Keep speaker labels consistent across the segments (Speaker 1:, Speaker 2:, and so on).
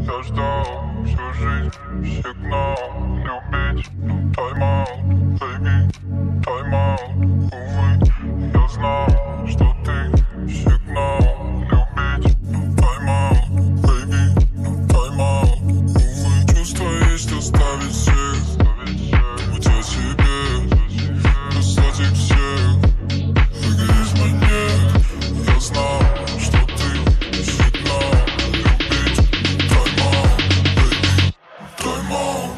Speaker 1: Я ждал всю жизнь сигнал любить. Тайм-аут, baby, тайм-аут. Увы, я знал, что ты сигнал любить. Тайм-аут, baby, тайм-аут. Увы, чувство есть оставить всех, думать о себе, послать их всех. Выгоришь монет, я знал, что ты сигнал любить. Тайм-аут, baby, тайм-аут.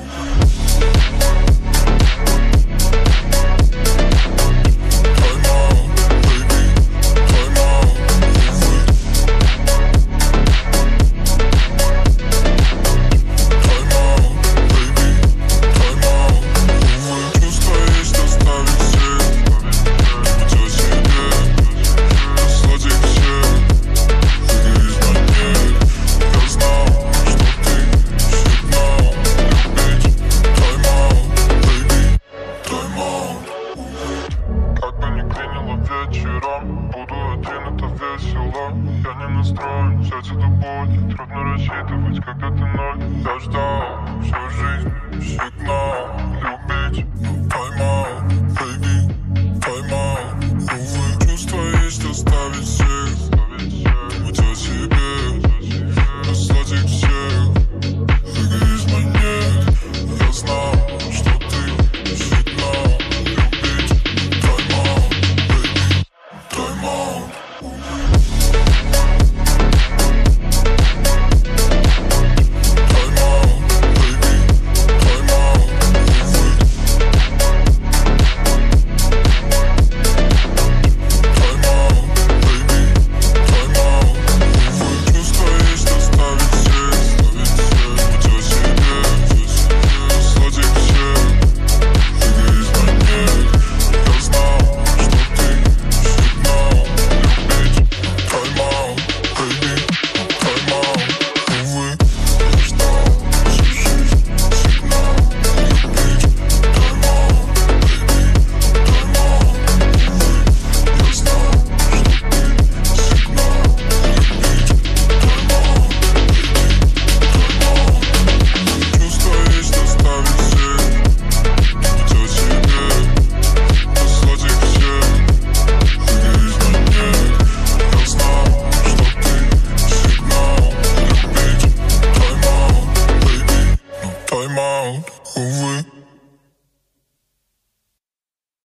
Speaker 1: Вечером буду один, это весело. Я не настроен взять эту боль. Трудно рассчитывать, когда ты ноль. Я ждал всю жизнь сигнал любить. Тайм-аут.